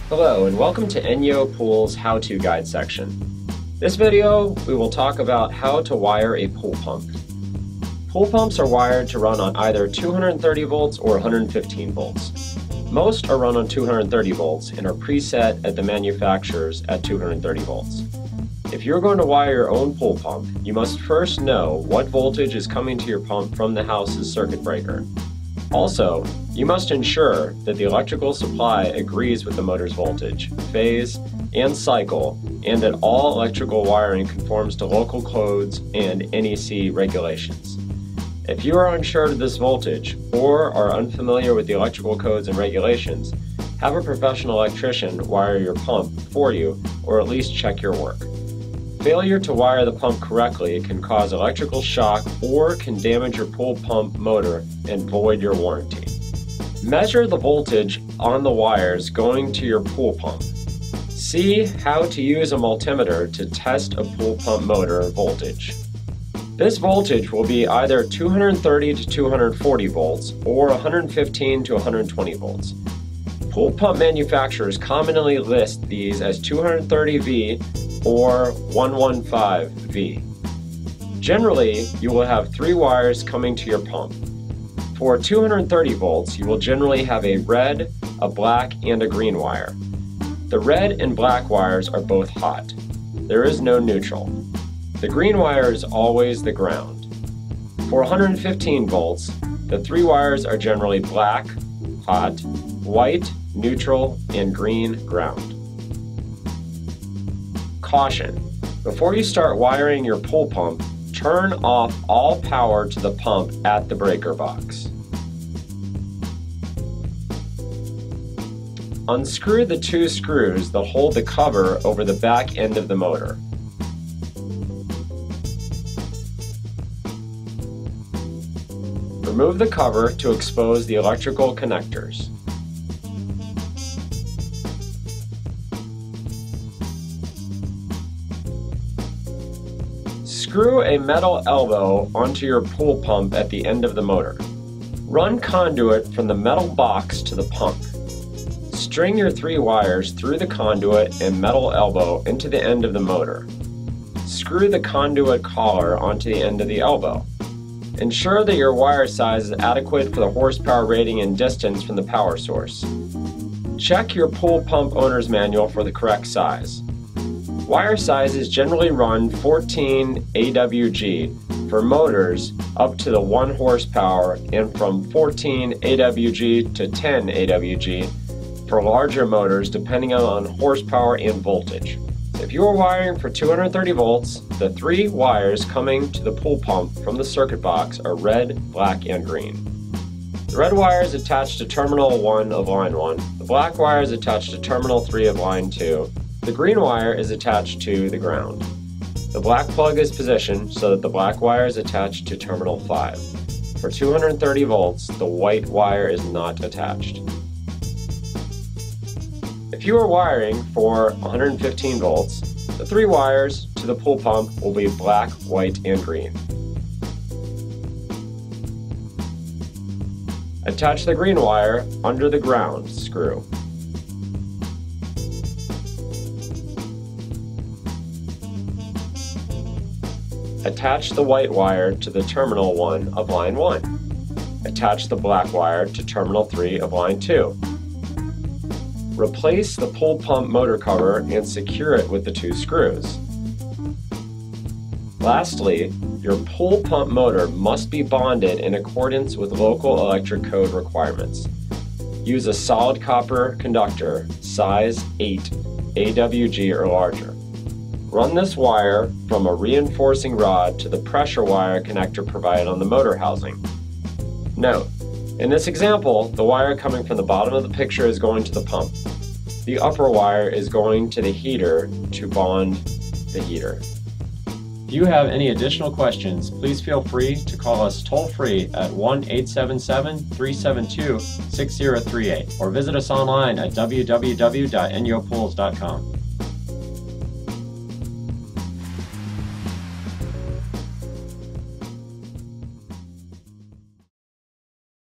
Hello and welcome to Inyo Pool's how-to guide section. This video we will talk about how to wire a pool pump. Pool pumps are wired to run on either 230 volts or 115 volts. Most are run on 230 volts and are preset at the manufacturers at 230 volts. If you're going to wire your own pool pump, you must first know what voltage is coming to your pump from the house's circuit breaker. Also, you must ensure that the electrical supply agrees with the motor's voltage, phase, and cycle, and that all electrical wiring conforms to local codes and NEC regulations. If you are unsure of this voltage or are unfamiliar with the electrical codes and regulations, have a professional electrician wire your pump for you or at least check your work. Failure to wire the pump correctly can cause electrical shock or can damage your pool pump motor and void your warranty. Measure the voltage on the wires going to your pool pump. See how to use a multimeter to test a pool pump motor voltage. This voltage will be either 230 to 240 volts or 115 to 120 volts. Pool pump manufacturers commonly list these as 230V or 115V. Generally, you will have 3 wires coming to your pump. For 230 volts, you will generally have a red, a black, and a green wire. The red and black wires are both hot. There is no neutral. The green wire is always the ground. For 115 volts, the 3 wires are generally black, hot, white, neutral, and green, ground. Caution: before you start wiring your pool pump, turn off all power to the pump at the breaker box. Unscrew the 2 screws that hold the cover over the back end of the motor. Remove the cover to expose the electrical connectors. Screw a metal elbow onto your pool pump at the end of the motor. Run conduit from the metal box to the pump. String your 3 wires through the conduit and metal elbow into the end of the motor. Screw the conduit collar onto the end of the elbow. Ensure that your wire size is adequate for the horsepower rating and distance from the power source. Check your pool pump owner's manual for the correct size. Wire sizes generally run 14 AWG for motors up to the 1 horsepower and from 14 AWG to 10 AWG for larger motors depending on horsepower and voltage. If you are wiring for 230 volts, the 3 wires coming to the pool pump from the circuit box are red, black, and green. The red wire is attached to terminal 1 of line 1. The black wire is attached to terminal 3 of line 2. The green wire is attached to the ground. The black plug is positioned so that the black wire is attached to terminal 5. For 230 volts, the white wire is not attached. If you are wiring for 115 volts, the 3 wires to the pool pump will be black, white, and green. Attach the green wire under the ground screw. Attach the white wire to the terminal 1 of line 1. Attach the black wire to terminal 3 of line 2. Replace the pool pump motor cover and secure it with the 2 screws. Lastly, your pool pump motor must be bonded in accordance with local electric code requirements. Use a solid copper conductor, size 8 AWG or larger. Run this wire from a reinforcing rod to the pressure wire connector provided on the motor housing. Note: in this example, the wire coming from the bottom of the picture is going to the pump. The upper wire is going to the heater to bond the heater. If you have any additional questions, please feel free to call us toll-free at 1-877-372-6038 or visit us online at www.inyopools.com.